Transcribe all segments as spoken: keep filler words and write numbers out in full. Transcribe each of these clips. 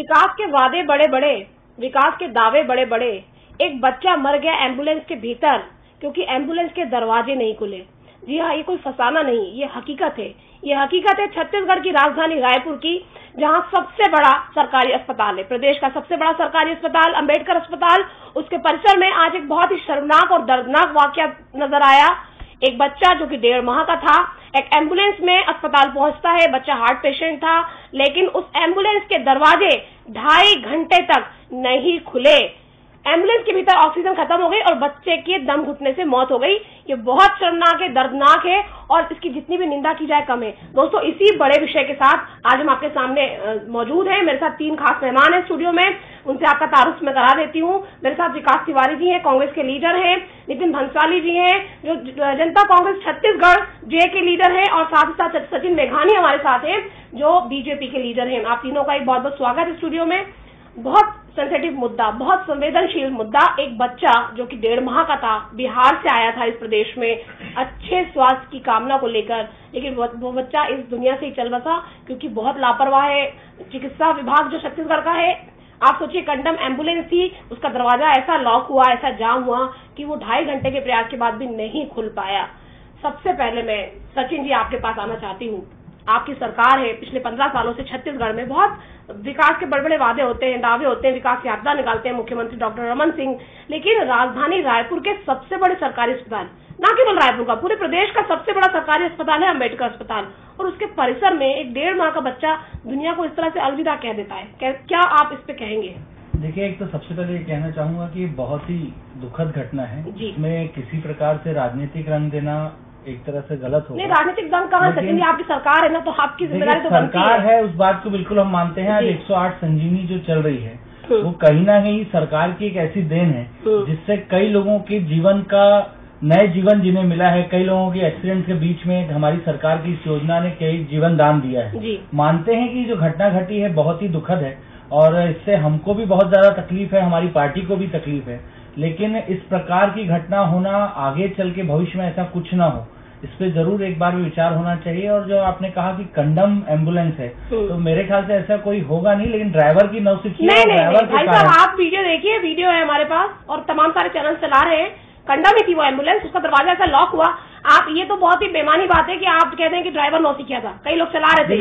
विकास के वादे बड़े बड़े, विकास के दावे बड़े बड़े, एक बच्चा मर गया एम्बुलेंस के भीतर क्योंकि एम्बुलेंस के दरवाजे नहीं खुले। जी हाँ, ये कोई फसाना नहीं, ये हकीकत है। ये हकीकत है छत्तीसगढ़ की राजधानी रायपुर की, जहां सबसे बड़ा सरकारी अस्पताल है, प्रदेश का सबसे बड़ा सरकारी अस्पताल अंबेडकर अस्पताल, उसके परिसर में आज एक बहुत ही शर्मनाक और दर्दनाक वाकया नजर आया। एक बच्चा जो कि डेढ़ माह का था, एक एम्बुलेंस में अस्पताल पहुंचता है, बच्चा हार्ट पेशेंट था, लेकिन उस एम्बुलेंस के दरवाजे ढाई घंटे तक नहीं खुले। एम्बुलेंस के भीतर ऑक्सीजन खत्म हो गई और बच्चे के दम घुटने से मौत हो गई। ये बहुत शर्मनाक है, दर्दनाक है और इसकी जितनी भी निंदा की जाए कम है। दोस्तों, इसी बड़े विषय के साथ आज हम आपके सामने मौजूद हैं। मेरे साथ तीन खास मेहमान हैं स्टूडियो में, उनसे आपका तारुफ मैं करा देती हूँ। मेरे साथ विकास तिवारी जी हैं, कांग्रेस के लीडर हैं, नितिन भंसाली जी हैं जो जनता कांग्रेस छत्तीसगढ़ जे के लीडर हैं, और साथ ही साथ सचिन मेघानी हमारे साथ हैं जो बीजेपी के लीडर हैं। आप तीनों का एक बहुत बहुत स्वागत है स्टूडियो में। बहुत सेंसिटिव मुद्दा, बहुत संवेदनशील मुद्दा। एक बच्चा जो कि डेढ़ माह का था, बिहार से आया था इस प्रदेश में अच्छे स्वास्थ्य की कामना को लेकर, लेकिन वो बच्चा इस दुनिया से ही चल बसा क्योंकि बहुत लापरवाह है चिकित्सा विभाग जो छत्तीसगढ़ का है। आप सोचिए, कंडम एम्बुलेंस थी, उसका दरवाजा ऐसा लॉक हुआ, ऐसा जाम हुआ कि वो ढाई घंटे के प्रयास के बाद भी नहीं खुल पाया। सबसे पहले मैं सचिन जी आपके पास आना चाहती हूँ। आपकी सरकार है, पिछले पंद्रह सालों से छत्तीसगढ़ में बहुत विकास के बड़े बड़े वादे होते हैं, दावे होते हैं, विकास यात्रा निकालते हैं मुख्यमंत्री डॉक्टर रमन सिंह, लेकिन राजधानी रायपुर के सबसे बड़े सरकारी अस्पताल, न केवल रायपुर का, पूरे प्रदेश का सबसे बड़ा सरकारी अस्पताल है अंबेडकर अस्पताल, और उसके परिसर में एक डेढ़ माह का बच्चा दुनिया को इस तरह से अलविदा कह देता है। क्या आप इस पे कहेंगे? देखिए, एक तो सबसे पहले ये कहना चाहूंगा कि बहुत ही दुखद घटना है, इसमें किसी प्रकार से राजनीतिक रंग देना एक तरह से गलत होगा। नहीं, राजनीतिक दंग कहाँ सचिन जी, आपकी सरकार है ना, तो आपकी जिम्मेदारी तो बनती है। सरकार है, उस बात को बिल्कुल हम मानते हैं। आज एक सौ आठ संजीवनी जो चल रही है वो कहीं ना कहीं सरकार की एक ऐसी देन है जिससे कई लोगों के जीवन का नए जीवन जिन्हें मिला है। कई लोगों के एक्सीडेंट के बीच में हमारी सरकार की इस योजना ने कई जीवन दान दिया है। मानते हैं कि जो घटना घटी है बहुत ही दुखद है और इससे हमको भी बहुत ज्यादा तकलीफ है, हमारी पार्टी को भी तकलीफ है, लेकिन इस प्रकार की घटना होना आगे चल के भविष्य में ऐसा कुछ ना हो, इस पे जरूर एक बार भी विचार होना चाहिए। और जो आपने कहा कि कंडम एम्बुलेंस है, तो मेरे ख्याल से ऐसा कोई होगा नहीं, लेकिन ड्राइवर की नौसिखिया नहीं, नहीं, नहीं, भाई साहब आप वीडियो देखिए, वीडियो है हमारे पास और तमाम सारे चैनल चला रहे हैं। कंडम ही थी वो एम्बुलेंस, उसका दरवाजा ऐसा लॉक हुआ। आप ये तो बहुत ही बेमानी बात है कि आप कहते हैं कि ड्राइवर नौसिखिया था, कई लोग चला रहे थे।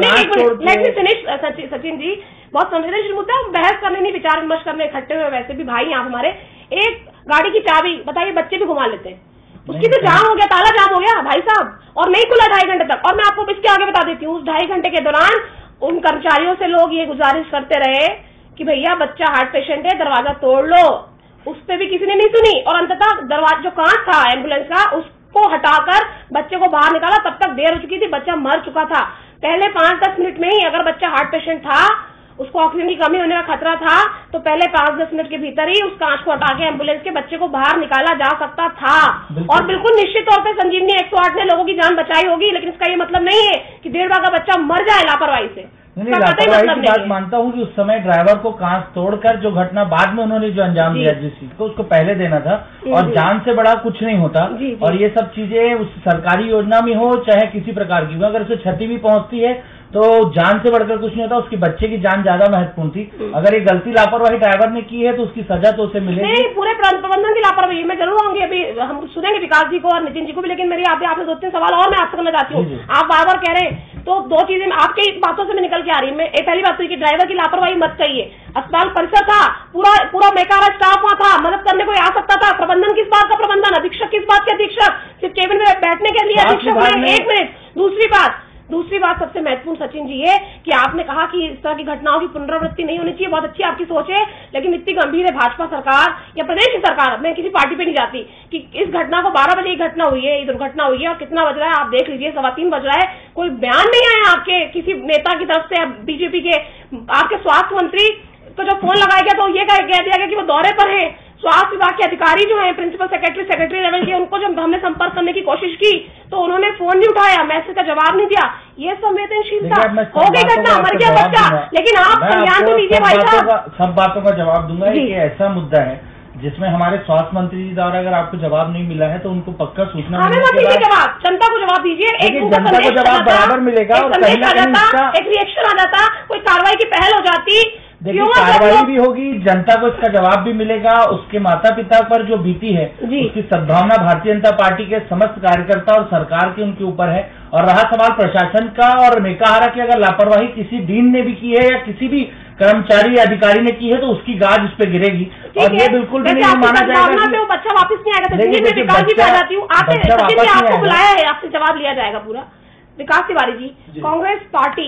सचिन जी, बहुत संवेदनशील मुद्दा, हम बहस करने नहीं, विचार विमर्श करने इकट्ठे हुए, वैसे भी भाई आप हमारे। एक गाड़ी की चाबी बताइए, बच्चे भी घुमा लेते हैं, उसकी तो जाम हो गया, ताला जाम हो गया भाई साहब, और नहीं खुला ढाई घंटे तक। और मैं आपको इसके आगे बता देती हूँ, उस ढाई घंटे के दौरान उन कर्मचारियों से लोग ये गुजारिश करते रहे कि भैया बच्चा हार्ट पेशेंट है, दरवाजा तोड़ लो। उस पर भी किसी ने नहीं सुनी और अंततः दरवाजा जो कांच था एम्बुलेंस का उसको हटाकर बच्चे को बाहर निकाला। तब तक देर हो चुकी थी, बच्चा मर चुका था। पहले पांच दस मिनट में ही अगर बच्चा हार्ट पेशेंट था, उसको ऑक्सीजन की कमी होने का खतरा था, तो पहले पांच दस मिनट के भीतर ही उस कांच को हटा के एम्बुलेंस के बच्चे को बाहर निकाला जा सकता था। और बिल्कुल निश्चित तौर पे संजीवनी एक सौ आठ ने लोगों की जान बचाई होगी, लेकिन इसका ये मतलब नहीं है कि डेढ़ माह का बच्चा मर जाए लापरवाही से। नहीं, लापरवाही की बात मानता हूँ कि उस समय ड्राइवर को कांच तोड़कर जो घटना बाद में उन्होंने जो अंजाम दिया जिस चीज को, उसको पहले देना था और जान से बड़ा कुछ नहीं होता। और ये सब चीजें उस सरकारी योजना में हो चाहे किसी प्रकार की हो, अगर उसे क्षति भी पहुंचती है तो जान से बढ़कर कुछ नहीं होता, उसकी बच्चे की जान ज्यादा महत्वपूर्ण थी। अगर ये गलती लापरवाही ड्राइवर ने की है तो उसकी सजा तो उसे मिलेगी। नहीं, पूरे प्रबंधन की लापरवाही मैं जरूर आऊंगी, अभी हम सुनेंगे विकास जी को और नितिन जी को भी, लेकिन मेरी आप आपने दो तीन सवाल और मैं आपसे करना चाहती हूँ। आप बार बार कह रहे हैं, तो दो चीजें आपकी बातों से मैं निकल के आ रही है। पहली बात तो कि ड्राइवर की लापरवाही मत चाहिए, अस्पताल परिसर था, पूरा पूरा बेकार स्टाफ वहां था, मदद करने को आ सकता था। प्रबंधन किस बात का प्रबंधन, अधीक्षक किस बात के अधीक्षक, सिर्फ केबिन में बैठने के लिए अधीक्षक। एक मिनट, दूसरी बात दूसरी बात सबसे महत्वपूर्ण सचिन जी है कि आपने कहा कि इस तरह की घटनाओं की पुनरावृत्ति नहीं होनी चाहिए, बहुत अच्छी आपकी सोच है, लेकिन इतनी गंभीर है भाजपा सरकार या प्रदेश की सरकार, मैं किसी पार्टी पे नहीं जाती, कि इस घटना को बारह बजे ये घटना हुई है, ये दुर्घटना हुई है और कितना बज रहा है आप देख लीजिए, सवा तीन बज रहा है, कोई बयान नहीं आया आपके किसी नेता की तरफ से, बीजेपी के आपके स्वास्थ्य मंत्री को जो फोन लगाया गया तो ये कह दिया गया कि वो दौरे पर है। स्वास्थ्य विभाग के अधिकारी जो हैं, प्रिंसिपल सेक्रेटरी सेक्रेटरी लेवल के, उनको जब हमने संपर्क करने की कोशिश की तो उन्होंने फोन नहीं उठाया, मैसेज का जवाब नहीं दिया। ये संवेदनशीलता हो गई घटना, मर गया बच्चा, लेकिन आप संज्ञान तो लीजिए भाई साहब। सब बातों का जवाब दूंगा। एक ऐसा मुद्दा है जिसमें हमारे स्वास्थ्य मंत्री जी द्वारा अगर आपको जवाब नहीं मिला है तो उनको पक्का सूचना हमें मत दीजिए जवाब, जनता को जवाब दीजिए। एक जनता को जवाब बराबर मिलेगा और कहीं ना कहीं एक रिएक्शन आ जाता, कोई कार्रवाई की पहल हो जाती, देखिए कार्रवाई भी होगी, जनता को इसका जवाब भी मिलेगा। उसके माता पिता पर जो बीती है उसकी सद्भावना भारतीय जनता पार्टी के समस्त कार्यकर्ता और सरकार के उनके ऊपर है। और रहा सवाल प्रशासन का और मेकाहारा की अगर लापरवाही किसी डीन ने भी की है या किसी भी कर्मचारी अधिकारी ने की है तो उसकी गाज उस पर गिरेगी और ये बिल्कुल भी नहीं माना जाएगा कि वो बच्चा वापस नहीं आएगा। मैं विकास जी पे आ जाती हूँ, आपको बुलाया है, आपसे जवाब लिया जाएगा पूरा। विकास तिवारी जी, कांग्रेस पार्टी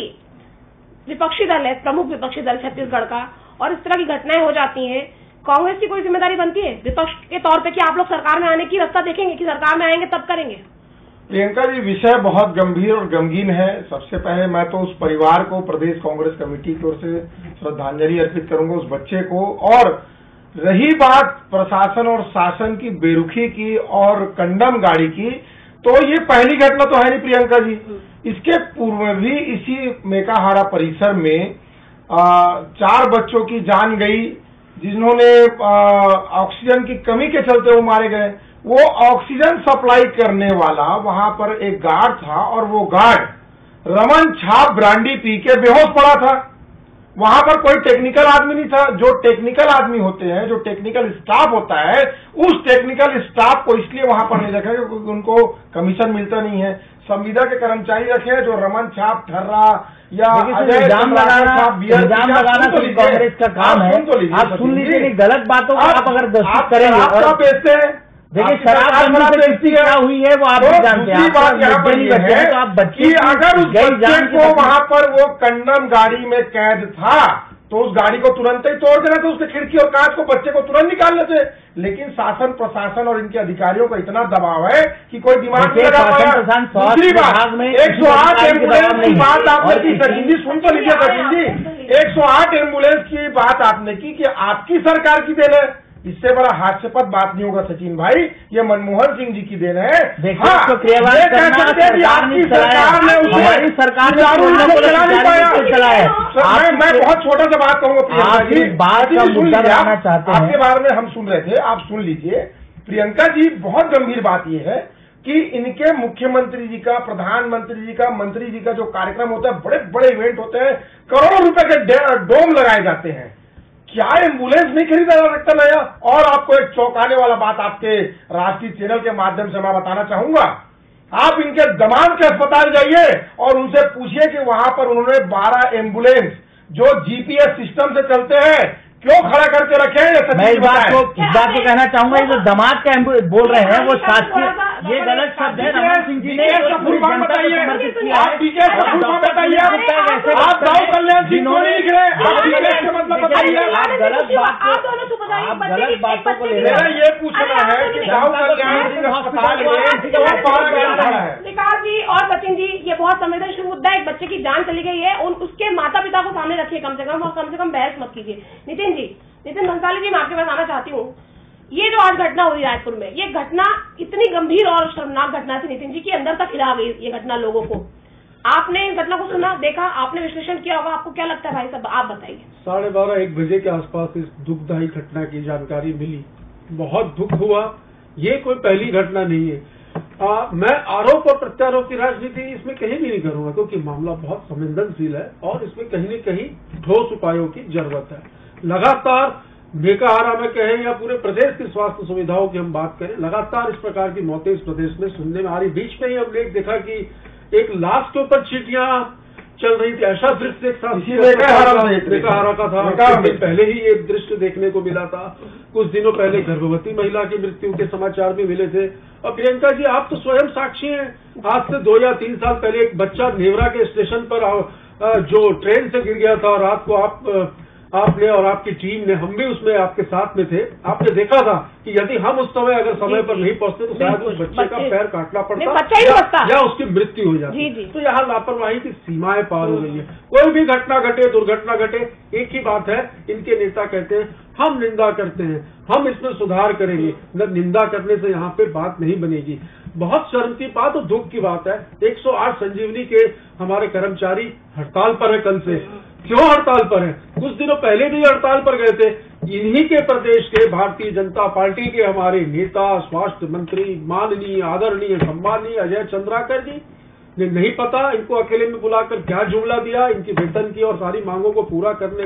विपक्षी दल है, प्रमुख विपक्षी दल छत्तीसगढ़ का, और इस तरह की घटनाएं हो जाती हैं, कांग्रेस की कोई जिम्मेदारी बनती है विपक्ष के तौर पे कि आप लोग सरकार में आने की रास्ता देखेंगे कि सरकार में आएंगे तब करेंगे? प्रियंका जी, विषय बहुत गंभीर और गमगीन है। सबसे पहले मैं तो उस परिवार को, प्रदेश कांग्रेस कमेटी की ओर से श्रद्धांजलि अर्पित करूंगा उस बच्चे को। और रही बात प्रशासन और शासन की बेरुखी की और कंडम गाड़ी की, तो ये पहली घटना तो है नहीं प्रियंका जी। इसके पूर्व में भी इसी मेकाहारा परिसर में आ, चार बच्चों की जान गई जिन्होंने ऑक्सीजन की कमी के चलते वो मारे गए। वो ऑक्सीजन सप्लाई करने वाला वहां पर एक गार्ड था और वो गार्ड रमन छाप ब्रांडी पी के बेहोश पड़ा था। वहां पर कोई टेक्निकल आदमी नहीं था। जो टेक्निकल आदमी होते हैं, जो टेक्निकल स्टाफ होता है, उस टेक्निकल स्टाफ को इसलिए वहां पर नहीं रखा क्योंकि उनको कमीशन मिलता नहीं है। संविदा के कर्मचारी रखे जो रमन छाप, ठर्रा या इल्जाम लगाना इल्जाम लगाना तो कांग्रेस का काम है। आप सुन लीजिए, गलत बातों को आप अगर घोषित करेंगे और बेचते हैं, देखिए शराब से क्या हुई है वो आप भी जानते हैं। बात यहाँ पर ये है तो आप बच्चे अगर उस बच्चे को वहां पर वो कंडम गाड़ी में कैद था तो उस गाड़ी को तुरंत ही तोड़ देना था, उसके खिड़की और कांच को, बच्चे को तुरंत निकालने थे। लेकिन शासन प्रशासन और इनके अधिकारियों का इतना दबाव है कि कोई दिमाग नहीं लगा पाया। दूसरी बात, एक सौ आठ एम्बुलेंस की बात आपने की सचिन जी, सुन तो लीजिए सचिन जी, एक सौ आठ एम्बुलेंस की बात आपने की कि आपकी सरकार की देन है। इससे बड़ा हास्यास्पद बात नहीं होगा सचिन भाई, ये मनमोहन सिंह जी की देन है। हाँ, तो क्रियावाद करना आपकी सरकार ने हमारी सरकार ने चलाया। मैं बहुत छोटा सा बात कहूंगा प्रियंका जी, बात का मुद्दा लाना चाहते हैं, आपके बारे में हम सुन रहे थे, आप सुन लीजिए। प्रियंका जी, बहुत गंभीर बात यह है कि इनके मुख्यमंत्री जी का, प्रधानमंत्री जी का, मंत्री जी का जो कार्यक्रम होता है, बड़े बड़े इवेंट होते हैं, करोड़ों रुपए के डोम लगाए जाते हैं, क्या एम्बुलेंस नहीं खरीदा जा सकता नया? और आपको एक चौंकाने वाला बात आपके राष्ट्रीय चैनल के माध्यम से मैं बताना चाहूंगा। आप इनके दमाम के अस्पताल जाइए और उनसे पूछिए कि वहां पर उन्होंने बारह एम्बुलेंस जो जीपीएस सिस्टम से चलते हैं क्यों खड़ा करके रखे हैं? मैं इस बात को इस बात को कहना चाहूंगा, ये जो दामाद का बोल रहे हैं वो शासकीय, ये गलत शब्द है। रमन सिंह जी ने पूरी जनता को समर्पित किया है। बताइए, आप गाँव कल्याण सिंह को नहीं लिख रहे, आप डीकेएस का मतलब बताइए। आप गलत बात को आप गलत बातों को ले रहे हैं। ये पूछना है कि गाँव कल्याण सिंह अस्पताल में विकास जी और सचिन जी, ये बहुत संवेदनशील मुद्दा है। एक बच्चे की जान चली गई है, उसके माता पिता को सामने रखिए कम से कम, और कम से कम बहस मत कीजिए। नितिन जी, नितिन भंसाली जी, मैं आपके पास आना चाहती हूँ। ये जो आज घटना हुई रायपुर में, ये घटना इतनी गंभीर और शर्मनाक घटना थी नितिन जी की अंदर तक हिला गई ये घटना लोगों को। आपने इस घटना को सुना, देखा, आपने विश्लेषण किया होगा, आपको क्या लगता है भाई साहब, आप बताइए। साढ़े बारह एक बजे के आसपास इस दुखदायी घटना की जानकारी मिली, बहुत दुख हुआ। ये कोई पहली घटना नहीं है। आ, मैं आरोप और प्रत्यारोप की राजनीति इसमें कहीं भी नहीं करूंगा क्योंकि मामला बहुत संवेदनशील है और इसमें कहीं न कहीं ठोस उपायों की जरूरत है। लगातार मेकाहारा में कहें या पूरे प्रदेश की स्वास्थ्य सुविधाओं की हम बात करें, लगातार इस प्रकार की मौतें इस प्रदेश में सुनने में आ रही। बीच में ही हमने एक देखा कि एक लाश के ऊपर चीटियां चल रही थी, ऐसा दृश्य एक साथ मेकाहारा का था। कुछ दिन पहले ही एक दृश्य देखने को मिला था। कुछ दिनों पहले गर्भवती महिला की मृत्यु के समाचार भी मिले थे। और प्रियंका जी, आप तो स्वयं साक्षी हैं। आज से दो या तीन साल पहले एक बच्चा नेवरा के स्टेशन पर जो ट्रेन से गिर गया था और रात को आप आपने और आपकी टीम ने, हम भी उसमें आपके साथ में थे, आपने देखा था कि यदि हम उस समय अगर समय पर नहीं पहुंचते तो शायद उस बच्चे का पैर काटना पड़ता या, या उसकी मृत्यु हो जाती। तो यहाँ लापरवाही की सीमाएं पार हो गई है। कोई भी घटना घटे, दुर्घटना घटे, एक ही बात है, इनके नेता कहते हैं हम निंदा करते हैं, हम इसमें सुधार करेंगे। न निंदा करने से यहाँ पे बात नहीं बनेगी। बहुत शर्म की बात और दुख की बात है, एक सौ आठ संजीवनी के हमारे कर्मचारी हड़ताल पर है कल से। क्यों हड़ताल पर है? कुछ दिनों पहले भी हड़ताल पर गए थे। इन्हीं के प्रदेश के भारतीय जनता पार्टी के हमारे नेता, स्वास्थ्य मंत्री माननीय आदरणीय सम्माननीय अजय चंद्राकर जी ने नहीं पता इनको अकेले में बुलाकर क्या जुमला दिया, इनकी वेतन की और सारी मांगों को पूरा करने का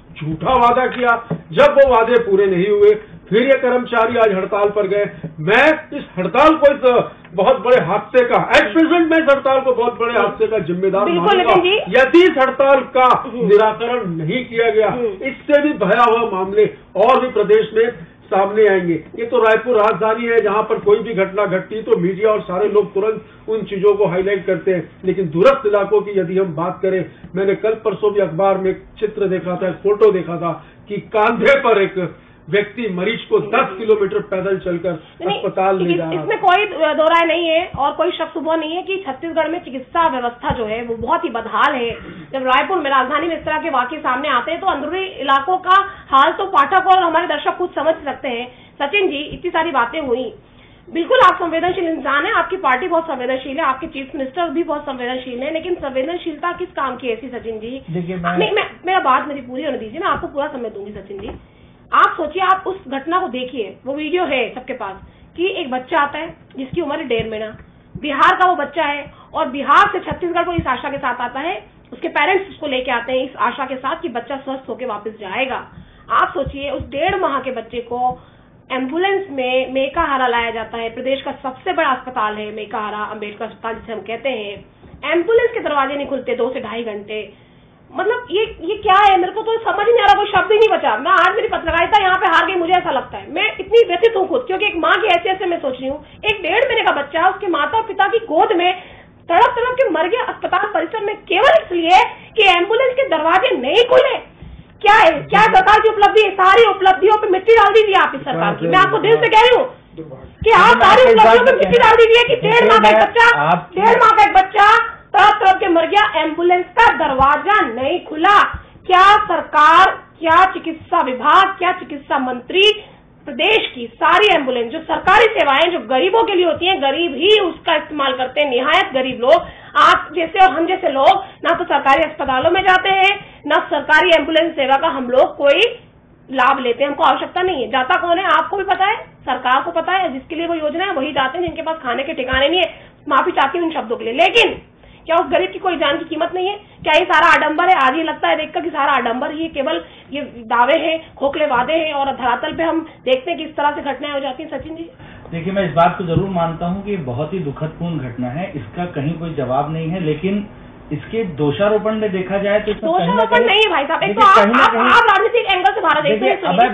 झूठा वादा किया, जब वो वादे पूरे नहीं हुए फिर ये कर्मचारी आज हड़ताल पर गए। मैं इस हड़ताल को इस बहुत बड़े हादसे का, एट प्रेजेंट में इस हड़ताल को बहुत बड़े हादसे का जिम्मेदार मानूंगा यदि इस हड़ताल का निराकरण नहीं किया गया। इससे भी भयावह मामले और भी प्रदेश में सामने आएंगे। ये तो रायपुर राजधानी है, जहां पर कोई भी घटना घटती तो मीडिया और सारे लोग तुरंत उन चीजों को हाईलाइट करते हैं, लेकिन दूरस्थ इलाकों की यदि हम बात करें, मैंने कल परसों भी अखबार में एक चित्र देखा था, एक फोटो देखा था कि कांधे पर एक व्यक्ति मरीज को दस किलोमीटर पैदल चलकर अस्पताल ले जा रहा है। इसमें कोई दो राय नहीं है और कोई शक सुबह नहीं है कि छत्तीसगढ़ में चिकित्सा व्यवस्था जो है वो बहुत ही बदहाल है। जब रायपुर में, राजधानी में इस तरह के वाकये सामने आते हैं तो अंदरूनी इलाकों का हाल तो पाठक और हमारे दर्शक खुद समझ सकते हैं। सचिन जी, इतनी सारी बातें हुई, बिल्कुल आप संवेदनशील इंसान है, आपकी पार्टी बहुत संवेदनशील है, आपके चीफ मिनिस्टर भी बहुत संवेदनशील है, लेकिन संवेदनशीलता किस काम की ऐसी सचिन जी? नहीं, मैं मेरा बात मेरी पूरी होने दीजिए, मैं आपको पूरा समय दूंगी सचिन जी। आप सोचिए, आप उस घटना को देखिए, वो वीडियो है सबके पास कि एक बच्चा आता है जिसकी उम्र है डेढ़ महीना, बिहार का वो बच्चा है और बिहार से छत्तीसगढ़ को इस आशा के साथ आता है, उसके पेरेंट्स उसको लेके आते हैं इस आशा के साथ कि बच्चा स्वस्थ होकर वापस जाएगा। आप सोचिए, उस डेढ़ माह के बच्चे को एम्बुलेंस में मेकाहारा लाया जाता है, प्रदेश का सबसे बड़ा अस्पताल है मेकाहारा, अम्बेडकर अस्पताल जिसे हम कहते हैं। एम्बुलेंस के दरवाजे नहीं खुलते दो से ढाई घंटे। मतलब ये ये क्या है? मेरे को तो समझ ही नहीं आ रहा, कोई शब्द ही नहीं बचा। मैं आज मेरी पत्रकारिता यहाँ पे हार गई, मुझे ऐसा लगता है। मैं इतनी व्यथित हूँ खुद, क्योंकि एक माँ की हैसियत से मैं सोच रही हूँ, एक डेढ़ महीने का बच्चा उसके माता और पिता की गोद में तड़प तड़प के मर गया अस्पताल परिसर में, केवल इसलिए कि एम्बुलेंस के दरवाजे नहीं खुले। क्या है? क्या सरकार की उपलब्धि है? सारी उपलब्धियों पे मिट्टी डाल दीजिए आप इस सरकार की। मैं आपको दिल से कह रही हूँ कि आप सारी उपलब्धियों पे मिट्टी डाल दीजिए कि डेढ़ माह का बच्चा डेढ़ माह का एक बच्चा तड़प तड़प के मर गया, एम्बुलेंस का दरवाजा नहीं खुला। क्या सरकार, क्या चिकित्सा विभाग, क्या चिकित्सा मंत्री प्रदेश की सारी एम्बुलेंस, जो सरकारी सेवाएं जो गरीबों के लिए होती हैं, गरीब ही उसका इस्तेमाल करते हैं, निहायत गरीब लोग, आप जैसे और हम जैसे लोग ना तो सरकारी अस्पतालों में जाते हैं, ना सरकारी एम्बुलेंस सेवा का हम लोग कोई लाभ लेते हैं। हमको आवश्यकता नहीं है। जाता कौन है? आपको भी पता है, सरकार को पता है, जिसके लिए वो योजना है वही जाते हैं, जिनके पास खाने के ठिकाने नहीं है। माफी चाहती हूँ इन शब्दों के लिए, लेकिन क्या उस गरीब की कोई जान की कीमत नहीं है? क्या ये सारा आडंबर है? आज ये लगता है देखकर कि सारा आडंबर ही केवल ये दावे हैं, खोखले वादे हैं, और धरातल पे हम देखते हैं कि इस तरह से घटनाएं हो जाती हैं। सचिन जी, देखिए, मैं इस बात को जरूर मानता हूं कि बहुत ही दुखदपूर्ण घटना है, इसका कहीं कोई जवाब नहीं है, लेकिन इसके दोषारोपण में देखा जाए तो दोषारोपण नहीं है भाई साहब, एक तो आप, आप, आप राजनीतिक एंगल से भारत देखते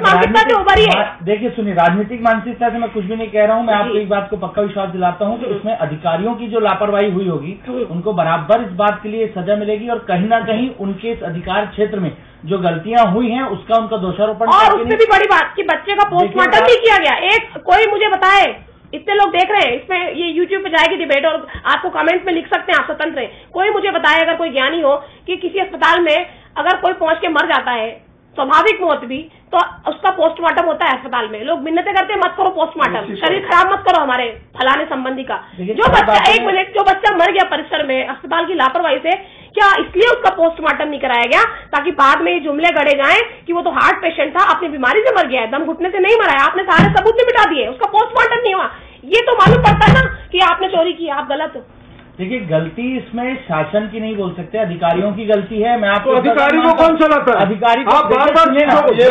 हैं। देखिए सुनिए, राजनीतिक मानसिकता से मैं कुछ भी नहीं कह रहा हूं, मैं आपको एक बात को पक्का विश्वास दिलाता हूं कि उसमें अधिकारियों की जो लापरवाही हुई होगी उनको बराबर इस बात के लिए सजा मिलेगी, और कहीं ना कहीं उनके इस अधिकार क्षेत्र में जो गलतियां हुई हैं उसका उनका दोषारोपण। और उससे भी बड़ी बात कि बच्चे का पोस्टमार्टम नहीं किया गया। एक कोई मुझे बताए, इतने लोग देख रहे हैं, इसमें ये यूट्यूब पे जाएगी डिबेट और आपको कमेंट में लिख सकते हैं, आप स्वतंत्र हैं। कोई मुझे बताए, अगर कोई ज्ञानी हो, कि किसी अस्पताल में अगर कोई पहुंच के मर जाता है, स्वाभाविक मौत भी, तो उसका पोस्टमार्टम होता है अस्पताल में। लोग मिन्नतें करते हैं, मत करो पोस्टमार्टम, शरीर खराब मत करो हमारे फलाने संबंधी का। जो बच्चा एक मिनट जो बच्चा मर गया परिसर में अस्पताल की लापरवाही से, क्या इसलिए उसका पोस्टमार्टम नहीं कराया गया ताकि बाद में ये जुमले गढ़े जाएं कि वो तो हार्ट पेशेंट था, अपनी बीमारी से मर गया है, दम घुटने से नहीं मरा है, आपने सारे सबूत भी मिटा दिए, उसका पोस्टमार्टम नहीं हुआ? ये तो मालूम पड़ता है ना कि आपने चोरी की, आप गलत हो। देखिए, गलती इसमें शासन की नहीं बोल सकते, अधिकारियों की गलती है। मैं आपको अधिकारी को कौन चलाता है? अधिकारी आप बार बार अधिकारी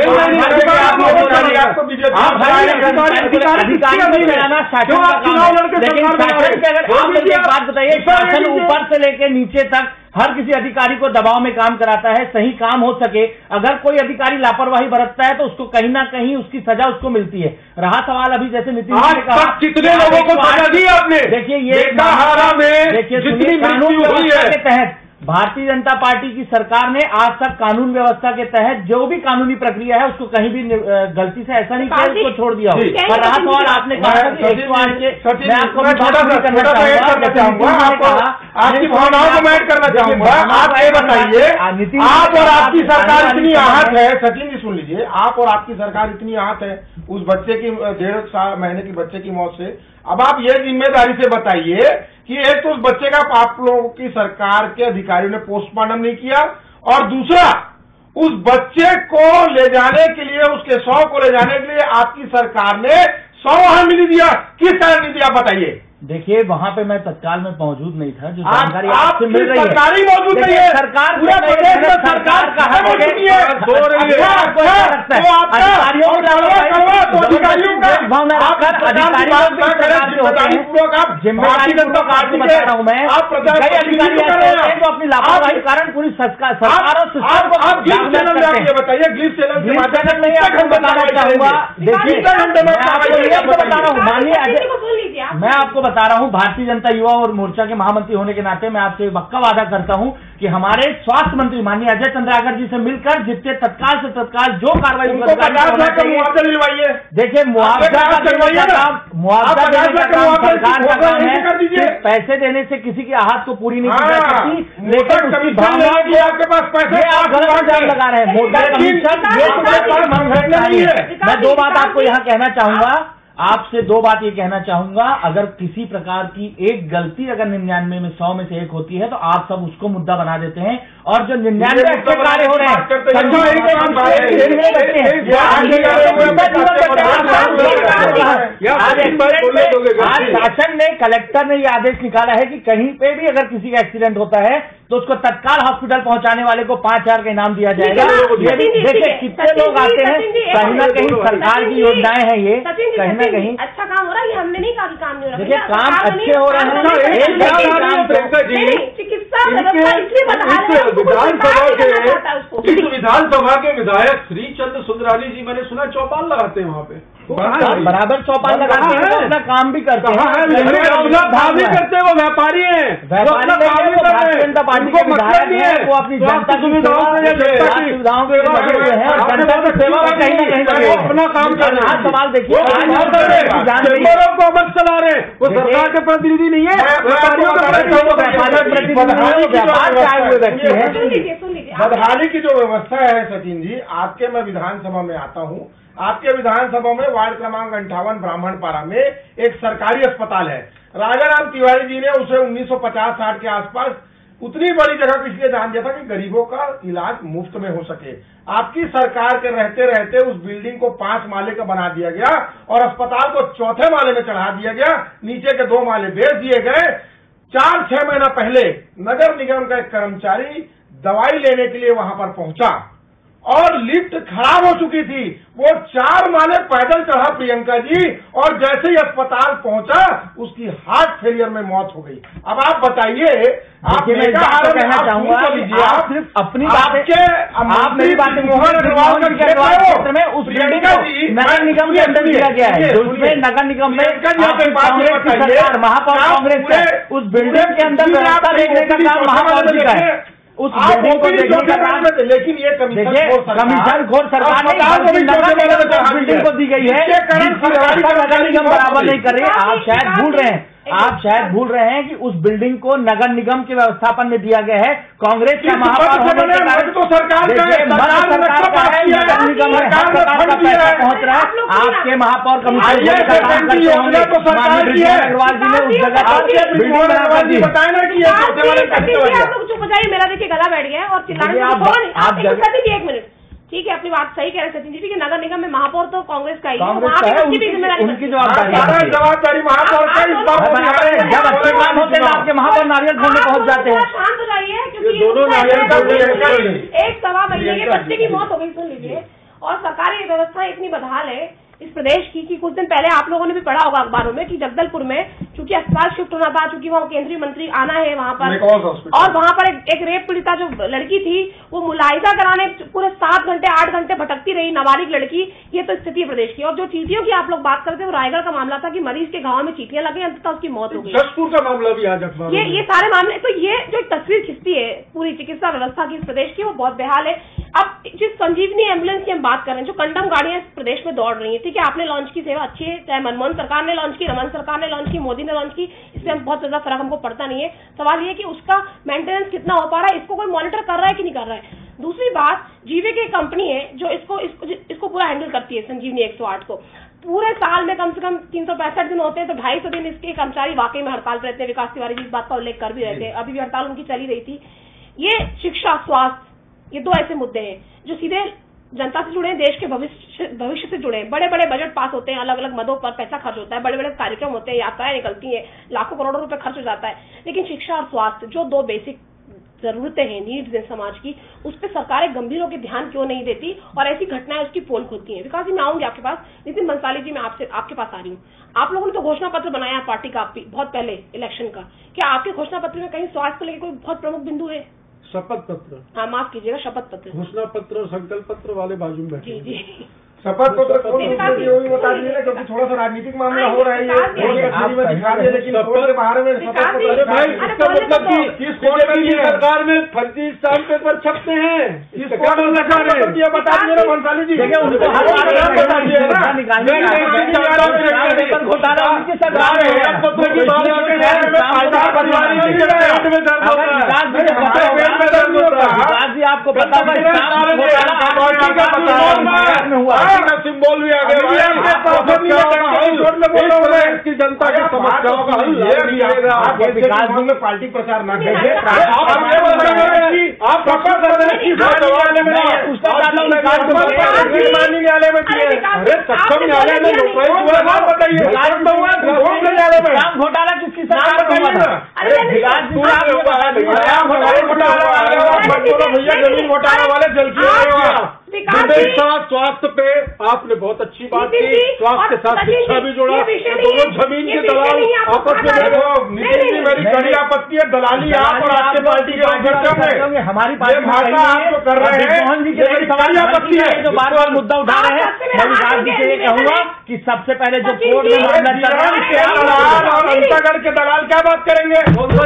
नहीं बनाना शासन का काम है, लेकिन शासन के अगर आप मुझे एक बात बताइए, शासन ऊपर से लेकर नीचे तक हर किसी अधिकारी को दबाव में काम कराता है, सही काम हो सके। अगर कोई अधिकारी लापरवाही बरतता है तो उसको कहीं ना कहीं उसकी सजा उसको मिलती है। रहा सवाल अभी जैसे नीतीश ने कहा, कितने लोगों को सजा दी आपने? देखिए, ये देखिए कानून व्यवस्था के तहत भारतीय जनता पार्टी की सरकार ने आज तक कानून व्यवस्था के तहत जो भी कानूनी प्रक्रिया है उसको कहीं भी गलती से ऐसा नहीं किया, उसको छोड़ दिया हो। पर रहा सवाल, आपने कहा मैं आपको करना चाहूंगा, आपकी भावनाओं को मैं ऐड करना चाहूंगा। आप ये बताइए, आप और आपकी सरकार इतनी आहत है, सचिन जी सुन लीजिए, आप और आपकी सरकार इतनी आहत है उस बच्चे की, डेढ़ साल महीने की बच्चे की मौत से। अब आप ये जिम्मेदारी से बताइए कि एक तो उस बच्चे का आप लोगों की सरकार के अधिकारियों ने पोस्टमार्टम नहीं किया, और दूसरा उस बच्चे को ले जाने के लिए, उसके शव को ले जाने के लिए आपकी सरकार ने सौ वाहन भी नहीं दिया। किस तरह नहीं दिया बताइए? देखिए वहाँ पे मैं तत्काल में मौजूद नहीं था, जो जानकारी आप, आपसे मिल रही है सरकारी मौजूद नहीं है, सरकार पूरे प्रदेश में सरकार कहाँ हो चुकी है, हो रही है, आपको ऐसा लगता है अधिकारियों को अधिकारियों का भावना रखकर जिम्मेदारी पूर्वक आपको बता रहा हूँ मैं, कई अधिकारी ऐसे होते हैं जो अपनी लापरवाही के कारण पूरी सरकार और सिस्टम को बताइए। ग्लिप चैनल चैनल नहीं आपको बताना चाहूंगा, देखिए मैं आपको बता रहा हूँ, माननीय मैं आपको बता रहा हूं, भारतीय जनता युवा और मोर्चा के महामंत्री होने के नाते मैं आपसे पक्का वादा करता हूं कि हमारे स्वास्थ्य मंत्री माननीय अजय चंद्राकर जी से मिलकर जितने तत्काल से तत्काल जो कार्रवाई दिलवाइए। देखिए मुआवजा का काम मुआवजा देने का काम सरकार का काम है, पैसे देने से किसी की आहत को पूरी नहीं की जा सकती, लेकिन उसकी भावना आपके पास पैसे आप गलत इल्जाम लगा रहे हैं। मोटा कमीशन ये मैं दो बात आपको यहाँ कहना चाहूंगा, आपसे दो बात ये कहना चाहूंगा, अगर किसी प्रकार की एक गलती अगर निन्यानवे में सौ में से एक होती है तो आप सब उसको मुद्दा बना देते हैं, और जो निन्यानवे अच्छे कार्य हो रहे हैं आज शासन ने कलेक्टर ने ये आदेश निकाला है कि कहीं पे भी अगर किसी का एक्सीडेंट होता है तो उसको तत्काल हॉस्पिटल पहुंचाने वाले को पांच हजार का इनाम दिया जाएगा। देखिए कितने लोग आते हैं, कहीं ना कहीं सरकार की योजनाएं हैं ये, कहीं ना कहीं अच्छा काम हो रहा है, ये हमने नहीं कहा कि काम नहीं हो रहा। देखिए काम अच्छे हो रहे हैं, चिकित्सा विधानसभा के विधानसभा के विधायक श्री चंद्र सुंदरानी जी, मैंने सुना चौपाल लगाते हैं वहाँ पे, बराबर चौपाल लगाते हैं, अपना काम भी करते हैं, अपना काम भी करते हैं, वो व्यापारी हैं, भारतीय जनता पार्टी के विधायक हैं, वो अपनी जनता की सुविधाओं से सुविधाओं के लगे हुए हैं और जनता की सेवा में कहीं ना कहीं लगे अपना काम कर रहे हैं। सवाल देखिए को अमल चला रहे हैं, वो सरकार के प्रतिनिधि नहीं है, व्यापारियों के प्रतिनिधि बदहाली की जो व्यवस्था है सचिन जी, आपके मैं विधानसभा में आता हूँ, आपके विधानसभा में वार्ड क्रमांक अंठावन ब्राह्मणपाड़ा में एक सरकारी अस्पताल है। राजाराम तिवारी जी ने उसे उन्नीस सौ पचास साठ के आसपास उतनी बड़ी जगह किस लिए दान दिया था कि गरीबों का इलाज मुफ्त में हो सके। आपकी सरकार के रहते रहते उस बिल्डिंग को पांच माले का बना दिया गया और अस्पताल को चौथे माले में चढ़ा दिया गया, नीचे के दो माले बेच दिए गए। चार छह महीना पहले नगर निगम का एक कर्मचारी दवाई लेने के लिए वहां पर पहुंचा और लिफ्ट खराब हो चुकी थी, वो चार माले पैदल चढ़ा प्रियंका जी, और जैसे ही अस्पताल पहुंचा उसकी हार्ट फेलियर में मौत हो गई। अब आप बताइए, आप कहना चाहूंगा आप सिर्फ अपनी आपके आप मेरी बात मोहन अग्रवाल के क्षेत्र में उस बिल्डिंग को नगर निगम के अंदर दिया गया है, उसमें नगर निगम में कांग्रेस की सरकार महापौर कांग्रेस है, उस बिल्डिंग के अंदर व्यवस्था देखने का काम महापौर जी का है, उस बिल्डिंग को देखने का काम। लेकिन ये कमीशन खोर सरकार ने बिल्डिंग को दी गई है, जिसकी व्यवस्था नगर निगम बराबर नहीं कर रही है। आप शायद भूल रहे हैं आप शायद भूल रहे हैं कि उस बिल्डिंग को नगर निगम के व्यवस्थापन में दिया गया है कांग्रेस का महापौर होने के कारण। तो सरकार सरकार का है, नगर निगम में हर प्रकार का पैसा पहुंच रहा है। आपके महापौर कमीशन अग्रवाल जी ने उस जगह पर बिल्डिंग बनाकर दी। चुप हो जाइए, मेरा देखिए गला बैठ गया और चिल्लाने एक मिनट। ठीक है, अपनी बात सही कह रहे हैं सचिन जी कि नगर निगम में महापौर तो कांग्रेस का ही है, वहाँ पे उसकी भी जिम्मेदारी उनकी जवाबदारी जवाबदारी महापौर का इस बात में जब अच्छे काम होते हैं आपके महापौर नारियल फोड़ने पहुंच जाते हैं। शांत हो जाइए, क्योंकि दोनों नारियल एक सवा महीने के बच्चे की मौत हो गई, सुन लीजिए। और सरकारी व्यवस्था इतनी बदहाल है इस प्रदेश की कि कुछ दिन पहले आप लोगों ने भी पढ़ा होगा अखबारों में कि जगदलपुर में चूंकि अस्पताल शिफ्ट होना था, चूंकि वहाँ केंद्रीय मंत्री आना है वहाँ पर, और वहाँ पर एक, एक रेप पीड़िता जो लड़की थी वो मुलायजा कराने पूरे सात घंटे आठ घंटे भटकती रही, नाबालिग लड़की। ये तो स्थिति है प्रदेश की। और जो चीटियों की आप लोग बात करते हैं वो रायगढ़ का मामला था कि मरीज के घाव में चीटियां लगी, अंततः उसकी मौत हो गई। जसपुर का मामला भी आज ये ये सारे मामले, तो ये जो तस्वीर खिंचती है पूरी चिकित्सा व्यवस्था की इस प्रदेश की, वो बहुत बेहाल है। अब जिस संजीवनी एम्बुलेंस की हम बात कर रहे हैं, जो कंडम गाड़ियां इस प्रदेश में दौड़ रही है, ठीक है, आपने लॉन्च की, सेवा अच्छी है, चाहे मनमोहन सरकार ने लॉन्च की, रमन सरकार ने लॉन्च की, मोदी ने लॉन्च की, इससे हम बहुत ज्यादा फर्क हमको पड़ता नहीं है। सवाल ये कि उसका मेंटेनेंस कितना हो पा रहा है, इसको कोई मॉनिटर कर रहा है कि नहीं कर रहा है। दूसरी बात, जीवे की कंपनी है जो इसको इसको इसको पूरा हैंडल करती है, संजीवनी एक सौ आठ को। पूरे साल में कम से कम तीन सौ पैंसठ दिन होते हैं, तो ढाई सौ दिन इसके कर्मचारी वाकई में हड़ताल पर रहते हैं। विकास तिवारी जी इस बात का उल्लेख कर भी रहे थे, अभी भी हड़ताल उनकी चली रही थी। ये शिक्षा, स्वास्थ्य, ये दो ऐसे मुद्दे हैं जो सीधे जनता से जुड़े, देश के भविष्य भविष्य से जुड़े। बड़े बड़े बजट पास होते हैं, अलग अलग मदों पर पैसा खर्च होता है, बड़े बड़े कार्यक्रम होते हैं, यात्राएं निकलती हैं, लाखों करोड़ों रुपए खर्च हो जाता है, लेकिन शिक्षा और स्वास्थ्य जो दो बेसिक जरूरतें हैं, नीड्स हैं समाज की, उस पर सरकारें गंभीर होकर ध्यान क्यों नहीं देती और ऐसी घटनाएं उसकी पोल खोलती हैं। विकास जी, मैं आऊंगी आपके पास। नितिन बंसाली जी, मैं आपसे आपके पास आ रही हूँ। आप लोगों ने तो घोषणा पत्र बनाया पार्टी का बहुत पहले इलेक्शन का, क्या आपके घोषणा पत्र में कहीं स्वास्थ्य को लेकर कोई बहुत प्रमुख बिंदु है? शपथ पत्र, हाँ माफ कीजिएगा, शपथ पत्र। घोषणा पत्र और संकल्प पत्र वाले बाजू में जी जी। शपथ पत्र कौन सी होगी वो भी बता दीजिए ना, क्योंकि थोड़ा सा राजनीतिक मामला हो रहा है, ये में दिखा दिया, लेकिन कोर्ट के बाहर में शपथ पत्र। अरे भाई, इसका मतलब कि इस सरकार में फर्जी स्टाम्प पेपर छपते हैं, क्या बोलना चाह रहे हैं बता दीजिए ना बंसाली जी। उनको बता दीजिए घोटाला उनकी सरकार है। जी आपको पता सिंबल भी आ गया, इसकी जनता की समस्याओं का हल मिलेगा। पार्टी प्रचार न कीजिए, आप न्यायालय में अरे सक्षम न्यायालय में बताइए घोटाला किसकी सरकार भैया जमीन घोटाला वाले जल की स्वास्थ्य पे आपने बहुत अच्छी बात की, स्वास्थ्य के साथ शिक्षा भी जोड़ा, दोनों जमीन के दलाल आपस में। नितिन जी, मेरी कड़ी आपत्ति है दलाली आप और आपके पार्टी के हमारी पार्टी भाषा आप जो कर रहे हैं, मोहन जी की सवाल आपत्ति है जो बार बार मुद्दा उठा रहे हैं। मैं विकास जी से ये कहूंगा कि सबसे पहले जो कोर्ट में मामला चल रहा है दलाल और अंतागढ़ के दलाल क्या बात करेंगे?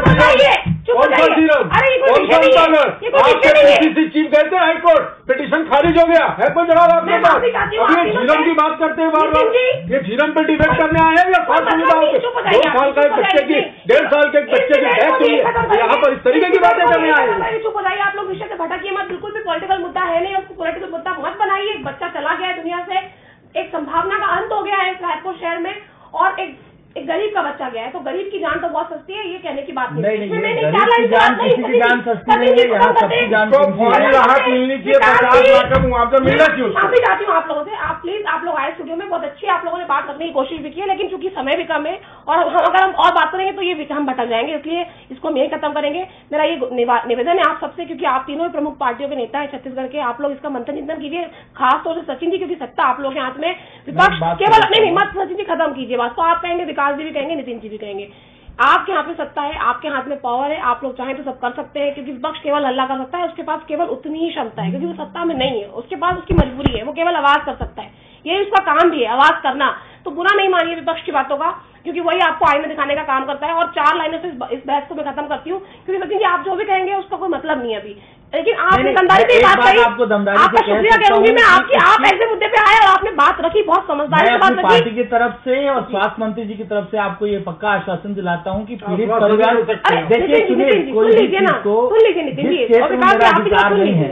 चीफ गए थे हाईकोर्ट, पिटीशन खारिज हो गया है, कोई जवाब आपके पास? अभी झीरम की बात करते हैं बार बार, ये झीरम पे डिबेट करने आए हैं या स्वास्थ्य सुविधाओं पे? दो साल का एक बच्चे की, डेढ़ साल के एक बच्चे की डेथ हुई है, यहाँ पर इस तरीके की बातें करने आए हैं। चुप हो जाइए आप लोग, विषय से भटकिए मत, बिल्कुल भी पॉलिटिकल मुद्दा है नहीं, उसको पॉलिटिकल मुद्दा मत बनाइए। एक बच्चा चला गया है दुनिया से, एक संभावना का अंत हो गया है रायपुर शहर में, और एक एक गरीब का बच्चा गया है, तो गरीब की जान तो बहुत सस्ती है, ये कहने की बात नहीं। नहीं नहीं, गरीब की जान किसी की जान सस्ती नहीं है, यहाँ सबकी जान राहत मिलनी चाहिए, पचास लाख का मुआवजा मिलना चाहिए। माफी चाहती हूँ आप लोगों से, आप प्लीज, आप लोग आए स्टूडियो में, बहुत अच्छी आप लोगों ने बात करने की कोशिश भी की है, लेकिन चूंकि समय भी कम है और हम अगर हम और बात करेंगे तो ये हम भटक जाएंगे, इसलिए इसको हम यही खत्म करेंगे। मेरा ये निवेदन है आप सबसे, क्योंकि आप तीनों प्रमुख पार्टियों के नेता है छत्तीसगढ़ के, आप लोग इसका मंथन चिंतन कीजिए, खासतौर से सचिन जी, क्योंकि सत्ता आप लोग के हाथ में, विपक्ष केवल अपनी हिम्मत सचिन जी खत्म कीजिए बात, तो आप कहेंगे, विकास जी भी कहेंगे, नितिन जी भी कहेंगे, आपके हाथ में सत्ता है, आपके हाथ में पावर है, आप लोग चाहें तो सब कर सकते हैं, क्योंकि विपक्ष केवल हल्ला कर सकता है, उसके पास केवल उतनी ही क्षमता है, क्योंकि वो सत्ता में नहीं है, उसके पास उसकी मजबूरी है, वो केवल आवाज कर सकता है, यही उसका काम भी है, आवाज करना। तो बुरा नहीं मानिए विपक्ष की बातों का, क्योंकि वही आपको आईने दिखाने का काम करता है। और चार लाइनों से इस बहस को मैं खत्म करती हूँ, क्योंकि सचिन जी आप जो भी कहेंगे उसका कोई मतलब नहीं है अभी, लेकिन आपने दमदारी से बात कही, आपका शुक्रिया करूंगी मैं आपकी, आप ऐसे मुद्दे पे आए और आपने बात रखी, बहुत समझदारी से बात रखी। पार्टी की तरफ से और स्वास्थ्य मंत्री जी की तरफ से आपको ये पक्का आश्वासन दिलाता हूँ कि पीड़ित परिवार, देखिए सुनिए, कोई भी चीज को जिस क्षेत्र में मेरा अधिकार नहीं है,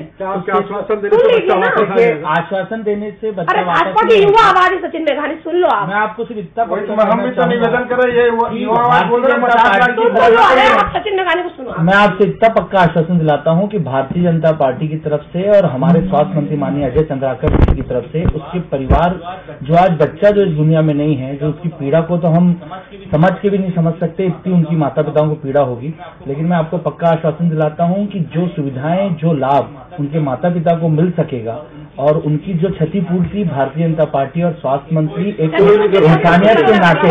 आश्वासन देने से बच्चा वापस युवा आवाज है सचिन मेघानी, सुन लो आप। मैं आपको सिर्फ इतना हम भी तो निवेदन कर रहे हैं, युवा आवाज बोल रहे हैं, सचिन मेघानी को सुनो। मैं आपसे इतना पक्का आश्वासन दिलाता हूँ कि भारतीय जनता पार्टी की तरफ से और हमारे स्वास्थ्य मंत्री माननीय अजय चंद्राकर जी की तरफ से उसके परिवार, जो आज बच्चा जो इस दुनिया में नहीं है, जो उसकी पीड़ा को तो हम समझ के भी नहीं समझ सकते, इतनी उनकी माता पिताओं को पीड़ा होगी, लेकिन मैं आपको पक्का आश्वासन दिलाता हूँ कि जो सुविधाएं, जो लाभ उनके माता पिता को मिल सकेगा और उनकी जो क्षतिपूर्ति भारतीय जनता पार्टी और स्वास्थ्य मंत्री एक इंसानियत के नाते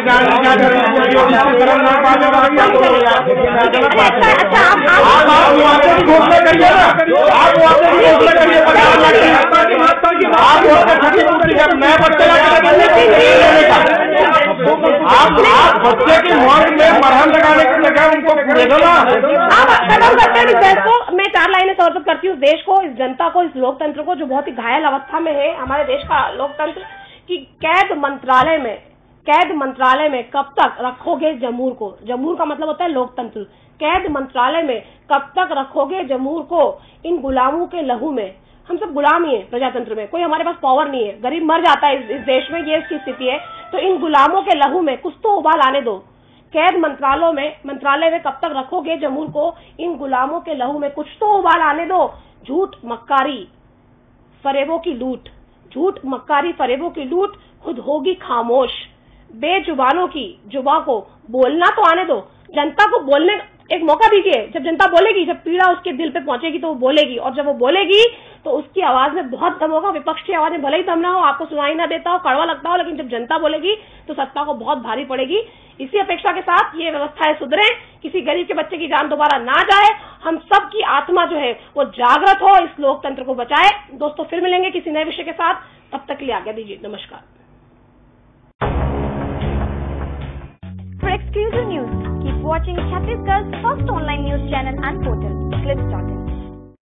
आप आप बच्चे की मौत में मरहम लगाने की जगह उनको पूरे दो ना। मैं चार लाइनें समर्पित करती हूँ देश को, इस जनता को, इस लोकतंत्र को जो बहुत ही घायल अवस्था में है हमारे देश का लोकतंत्र, कि कैद मंत्रालय में कैद मंत्रालय में कब तक रखोगे जमूर को? जमूर का मतलब होता है लोकतंत्र। कैद मंत्रालय में कब तक रखोगे जमूर को? इन गुलामों के लहू में, हम सब गुलाम ही है प्रजातंत्र में, कोई हमारे पास पावर नहीं है, गरीब मर जाता है इस, इस देश में, ये इसकी स्थिति है। तो इन गुलामों के लहू में कुछ तो उबाल आने दो। कैद मंत्रालयों में मंत्रालय में कब तक रखोगे जमूर को? इन गुलामों के लहू में कुछ तो उबाल आने दो। झूठ, मक्कारी, फरेबों की लूट, झूठ मक्कारी फरेबों की लूट खुद होगी खामोश। बेजुबानों की जुबां को बोलना तो आने दो, जनता को बोलने एक मौका दीजिए। जब जनता बोलेगी, जब पीड़ा उसके दिल पे पहुंचेगी तो वो बोलेगी, और जब वो बोलेगी तो उसकी आवाज में बहुत दम होगा। विपक्ष की आवाज में भले ही दम ना हो, आपको सुनाई ना देता हो, कड़वा लगता हो, लेकिन जब जनता बोलेगी तो सत्ता को बहुत भारी पड़ेगी। इसी अपेक्षा के साथ ये व्यवस्थाएं सुधरे, किसी गरीब के बच्चे की जान दोबारा ना जाए, हम सब की आत्मा जो है वो जागृत हो, इस लोकतंत्र को बचाए। दोस्तों फिर मिलेंगे किसी नए विषय के साथ, तब तक के लिए आज्ञा दीजिए, नमस्कार। For exclusive news, keep watching Chhattisgarh's first online news channel and portal, clips dot in.